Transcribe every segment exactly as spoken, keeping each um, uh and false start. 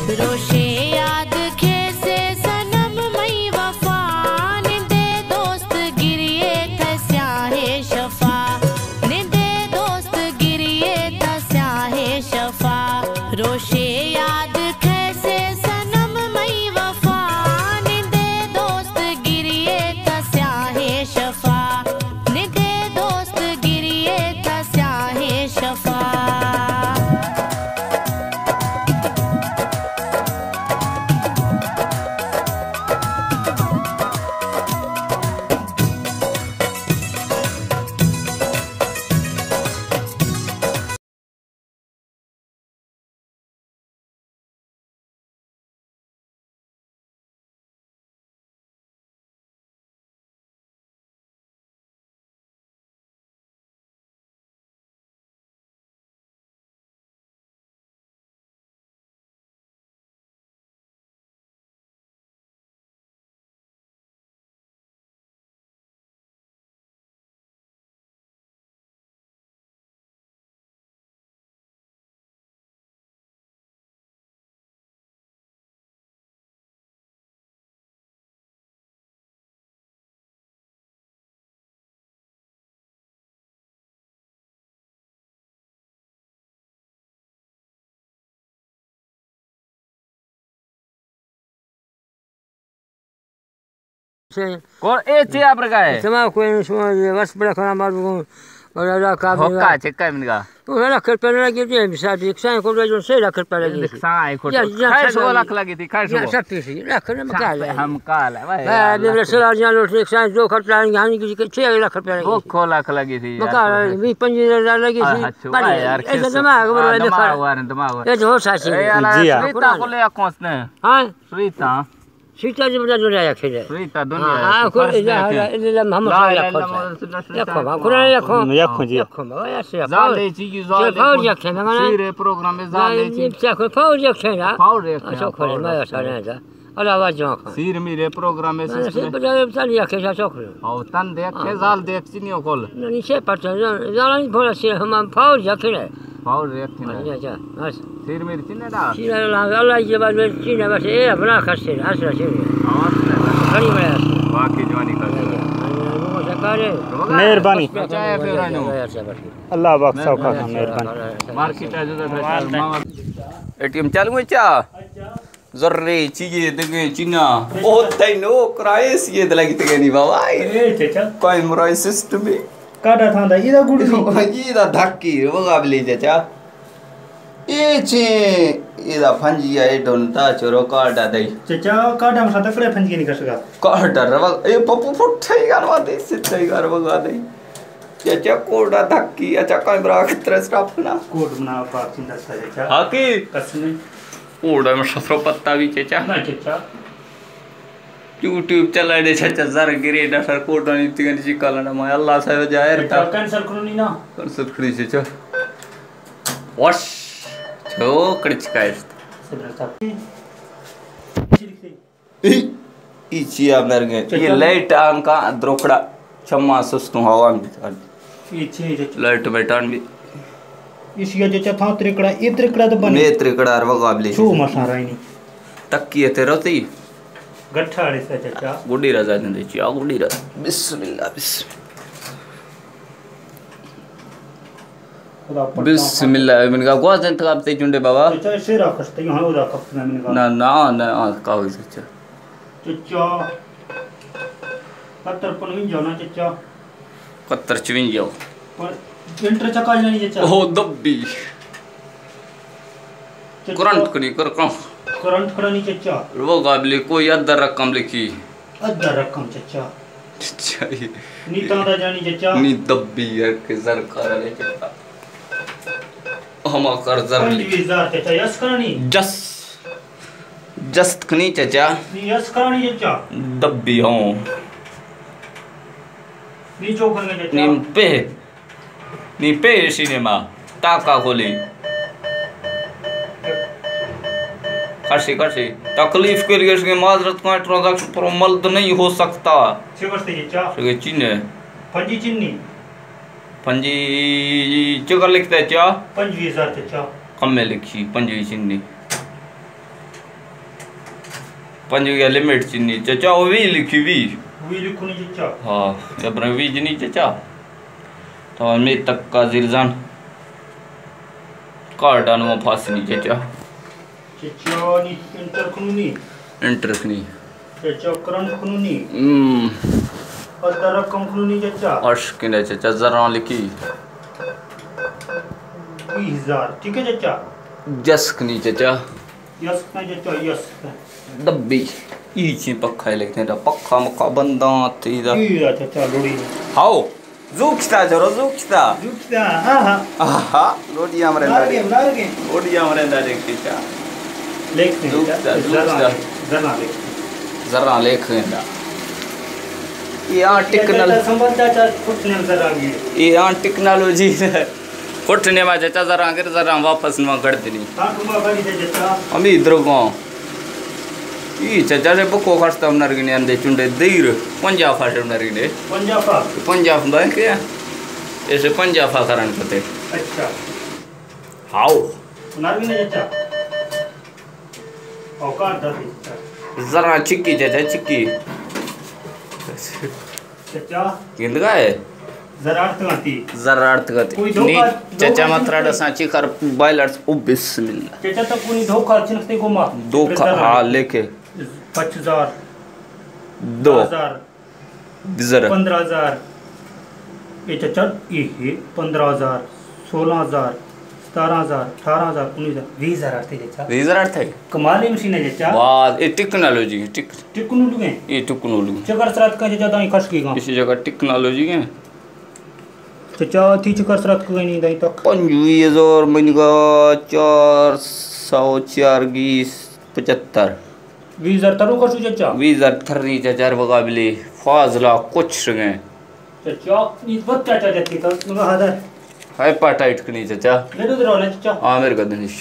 रोशे याद खेसे सनम मई वफा निंदे दोस्त गिरिए थस्या है शफा निंदे दोस्त गिरिए थस्या है शफा रोशे याद खेसे सनम मई वफा निंदे दोस्त गिरिए थस्या है शफा निंदे दोस्त गिरिए थस्या है शफा कौन ए चिया प्रकार तमाम कोई वर्ष बड़ा खाना मार और अल्लाह का होका चक्का मिनगा तो है ना खर पर लगी थी मिसाल एक साई को जो से रख पर लगी थी साई को खाए सो लाख लगी थी खाए सो सब पीसी रख ने मकाल हम काल है भाई हां मेरे सलार जान लोट एक साई जो खर्च लाएंगे हानि की छह लाख रुपया लगी वो खो लाख लगी थी मकाल भी पंज हजार लगी थी भाई यार ऐसा दिमाग बड़ा दिमाग हुआ दिमाग ये हो सासी जी सुनीता को ले कौन ने हां सुनीता सीता जी बड़ा दुनिया खेले सुनीता दुनिया हां को इला हम रखो रखो रखो रखो जी रखो ऐसे जाले जी की जाले फाउल रखे ना सीरे प्रोग्राम में जाले जी क्या को फाउल रखे ना फाउल रखे अच्छा खोले मैं सारे जा अल्लाह आवाज जो सीर मेरे प्रोग्राम में से बजा चल रखे जा चोखलो और तन देख के जाल देख चिनियो खोल नीचे पट जाला नहीं बोला से हम फाउल रखे ना फाउल रखे ना जा जा बस सीर मेरे चिन्ने दा सीर अल्लाह ये बात में चिन्ने बस ये अपना खर्च है हंस रहे आवाज खड़ी बड़ा बाकी जवानी कर मेहरबानी चाहे फिर आनो अल्लाह बख्शो का मेहरबानी मार्केट है जो एटीएम चालू है चा जर्रे चीजे देगे चिना ओ तैनो क्राइस ये लगी तगे नहीं बाबा ए चाचा कोई मोराई सिस्टम में काटा था दा इदा गुड़ी इदा धक्की वगा ले चाचा ए चे इदा फंजिया ए डोंता चोरो काटा दई चाचा काटा में तकड़े फंजी नहीं कर सका काटा रवा ए पप्पू फुट्ठई गरवा दे सिद्धई गरवा दे चाचा कोड़ा धक्की अच्छा कोई बरा खतरा स्टॉप ना कोड बना पाक चिंता सा चाचा हाकी कसने ओड़ा में सफरो पत्ता भी चाचा ना चाचा यूट्यूब चला दे चाचा जर गिरे ना सर कोड नहीं तिगन जी काला ना मैं अल्लाह से हो जाए चाचा कैंसिल करो नहीं ना कैंसिल करी चाचा वॉश छो कड़च का है ई ई चिया मर गए ये लाइट आंका द्रोकड़ा छम्मा सुस्तु हवा में ये छे चाचा लाइट बैठान भी इसया चाचा था त्रिकड़ा ये त्रिकड़ा तो बने मे त्रिकड़ा वगाबले छो मसा राई तकिए ते रोती गठाड़े से चाचा गुडी राजा ने दी चिया गुडी राजा बिस्मिल्लाह बिस्मिल्लाह बिस्मिल्लाह मैंने कहा गोवा जंत का ते जुंडे बाबा चाचा से रखते यहां उदा कपना मैंने कहा ना ना ना का हो चाचा चाचा कत्तर पन जाना चाचा कत्तर चविन जाओ पर इंटर चका नहीं चाचा ओ दब्बी करंट करी कर कम करंट करा नहीं चाचा वो गाबले कोई अदर रकम लिखी अदर रकम चाचा चाचा नी तांदा जानी चाचा नी दब्बी यार के जर कर ले चाचा हम कर जर पंद्रह हजार चाचा यस करनी जस जस्ट कनी चाचा नी यस करनी चाचा दब्बी हूं नी चौकर में चाचा नी पे नी पे सिनेमा टाका खोली करसी करसी तकलीफ के लिए इसके माजरत का ट्रांजैक्शन पर अमल तो नहीं हो सकता छे बस्ते चाचा सगे चिन्ह फंजी चिन्नी पंजी चकर लिखता है क्या पंद्रह हजार चाचा कम में लिखी पंजी चिन्ह पंज गया लिमिट चीनी चाचा वो भी लिखी भी वी लिखो नहीं चाचा हाँ जब रवि जनी चाचा तो मैं तक का जिरजान कार्ड आने फांस नहीं चाचा चाचा नी इंटर खुनी इंटरेस्ट नहीं चाचा करंट खुनी हम्म और रकम खुनी चाचा अर्श किने चाचा जरा लिखी बीस हजार ठीक है चाचा जस कनी चाचा यस का चाचा यस डब्बी ईची पक्का लिखते हैं पक्का मक्का बंदा तीदा ई चाचा लोड़ी हाओ जुकता जरो जुकता जुकता हां हां आहा लोडिया मरे लागे लागे लोडिया मरे दारे चाचा लेख जुकता जरा जुकता जरा लेख जरा लेख लेंदा ये टेक्नोलॉजी संबंध चाचा फुटने जरा ये ये टेक्नोलॉजी फुटने में चाचा जरा आगे जरा वापस में कर देनी हां तुम बड़ी दे चाचा अमी इधर को ई चाचा से बको खर्चता हम नरगिने अंदे चुंडे देर पंजाब फाटे नरगिने पंजाब पंजाब में क्या ऐसे पंजाब फाकरन पते अच्छा हाउ नरगिने चाचा औकात दस जरा चिक्की चाचा चिक्की चाचा गिंद का है जरा अर्थ आती जरा अर्थ गति कोई नी धोखा- चाचा धोखा मात्रा नहीं सांची कर बायलर्स ओ बिस्मिल्लाह चाचा तो कोई धोखा छिनते गोमा दो हाँ लेके पाँच हजार दो हजार जरा पंद्रह हजार ये चाचा ये पंद्रह हजार सोलह हजार सतारह हजार अठारह हजार उन्नीस हजार बीस हजार आते चाचा रीजर अर्थ है कमाल मशीन है चाचा बाद ये टेक्नोलॉजी है टिक टिकनु लुगे ये टेक्नोलॉजी चकर सरात का चाचा दाई खस की गा इसी जगह टेक्नोलॉजी है चाचा थी चकर सरात को नहीं दाई तक पंजवी हजार महीने चार सौ चार बीस पचहत्तर बीस हजार तरो कसु चाचा बीस हजार थर्री चार मुकाबले फाजला कुछ रंगे चाचा नी बहुत चाचा जाती तो तुम हादर हेपाटाइट कनी चाचा ले दो रहो ना चाचा हाँ मेरे को दनिश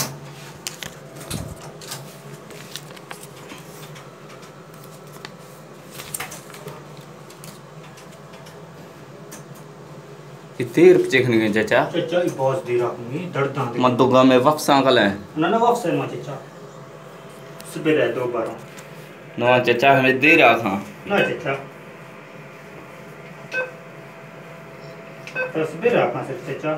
ये तेर चेखने गए चाचा चाचा ये बहुत देर आपने दर्द आंदे मदुगा में वक्सा कल है ना ना वापस है चाचा सुबह रह दो बार ना चाचा हमें दे रहा था ना चाचा तो सुबह रहा कहाँ से चाचा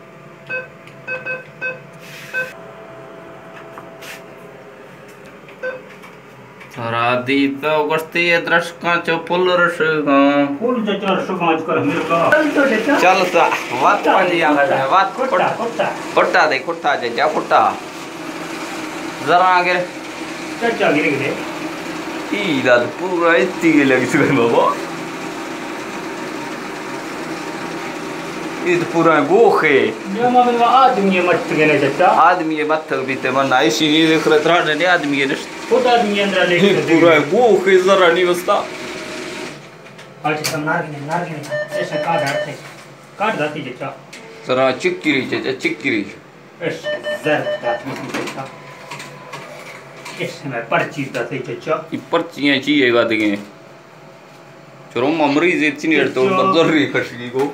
राधी तो गस्ती है दृष्का चो पुल रशगा फूल चाचा रसोगांच कर मेरे का चल तो चाचा चलता बात पानी आ गया बात कुट्टा कुट्टा कुट्टा दे कुट्टा चाचा कुट्टा जरा आगे चाचा गिरे गिरे ई दाद पूरा इतनी के लगी सुन बाबा ये तो पूरा गोखे जो मामले में आदमी ये मत गए चाचा आदमी ये मत भी ते मना इसी नहीं देख रहा था नहीं आदमी ये खुद आदमी अंदर लेके पूरा गोखे जरा नहीं बसता आज सब नार गिने नार गिने ऐसे काट डालते काट दाती चाचा जरा चिक्किरी चाचा चिक्किरी इस जर दाती चाचा इसमें पर्ची दाती चाचा ये पर्चियां चाहिएगा देंगे चलो ममरी जेती नहीं तो बंदर री खशगी को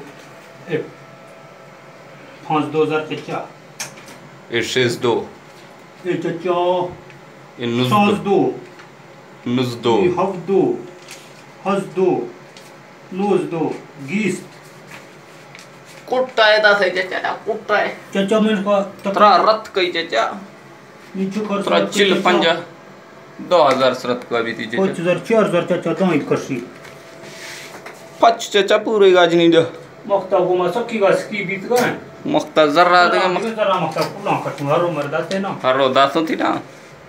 पाँच दो हजार चाचा ये शेष दो ये चाचा ये नुज सांस दो दो नुज दो ये हफ दो हंस दो नोज दो गीस कुट्टा है दासे चाचा ना कुट्टा है चाचा मैंने कहा तरा रत कई चाचा नीचे कर तरा चिल पंजा दो हजार सरत का भी थी पाँच चाचा हजार चार हजार चाचा दाई करसी पच चाचा पूरे गाज नहीं दो मक्ता को मैं सकी का स्की बीत गए मख्ता जरा देगा मैं जरा मक्ता पुला कटूंगा हरो मरदा थे ना हरो दासों थी ना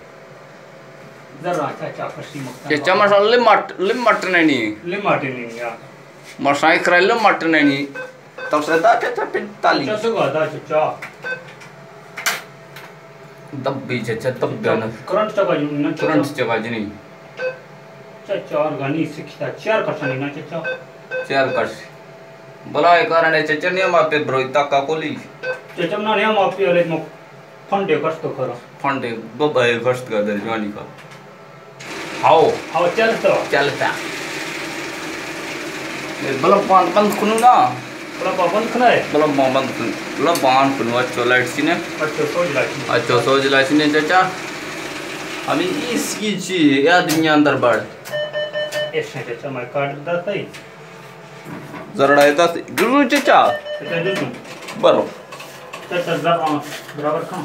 जरा चाचा करसी मक्ता चाचा मसाला लिमट लिमट नहीं ले माटे नहीं यार मसाई करे लिमट नहीं तब से दा चाचा पिंतालीस चाचा का दा चाचा दब्बी चाचा तब गाना करंट चका ना तुरंत जगह नहीं चाचा और गानी सिखता चार करसा ना चाचा चार कर बोला एक कारण है चाचा नहीं हम पे ब्रोइता का कोली चाचा ना हम आप ये ले फंडे कष्ट करो फंडे बबाई गश्त का दर जवानी का हाओ आओ चल तो चलता ये बला पान बंद खुनु ना बड़ा पावन खना है बला मां बंद खुनु बला पान खुनु अच्छो लाइट सीने अच्छा सोच लाची अच्छो सोच ला सीने चाचा हमें इसकी चीज या दुनिया अंदर बढ़ ऐसे चाचा मैं काट देता ही जरा ऐसा जरूर चाचा चाचा जो बरो चाचा जरा बराबर कहाँ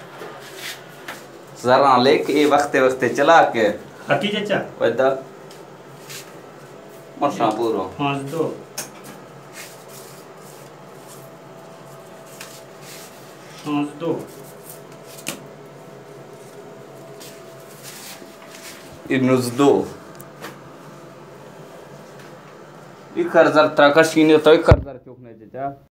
जरा लेके ये वक्ते वक्ते चला के हकी चाचा वैदा मरसा पूरो पाँच दो पाँच दो इनुज दो इखर जर त्रकशीने तो इखर जर चुकने चाचा